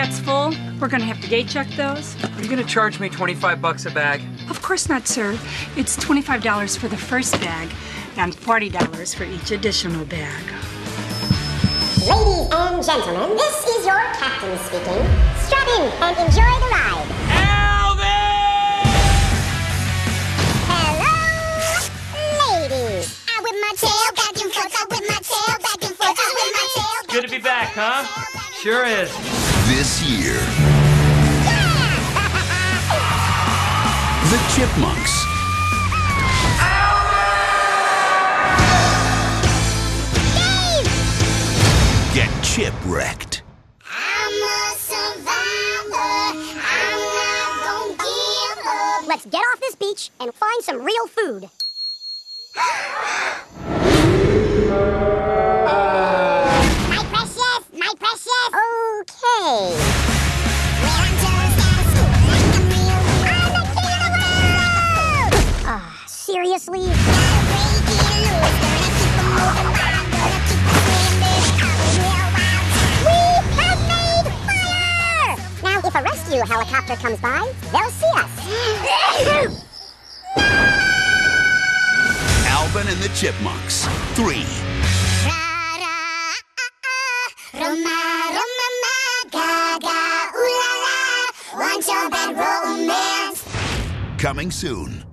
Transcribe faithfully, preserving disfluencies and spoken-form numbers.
that's full. We're gonna have to gate check those. Are you gonna charge me twenty-five bucks a bag? Of course not, sir. It's twenty-five dollars for the first bag and forty dollars for each additional bag. Ladies and gentlemen, this is your captain speaking. Strap in and enjoy the ride. Alvin! Hello, ladies. I whip my tail back and forth. I whip my tail back and forth. I whip my tail back. Good to be back, huh? Sure is. This year, the Chipmunks. Dave! Get chipwrecked. I'm a survivor. I'm not gonna give up. Let's get off this beach and find some real food. My precious, my precious. Okay. I'm the king of the world! Ah, seriously? We have made fire! Now, if a rescue helicopter comes by, they'll see us. Alvin and the Chipmunks. Three. Coming soon.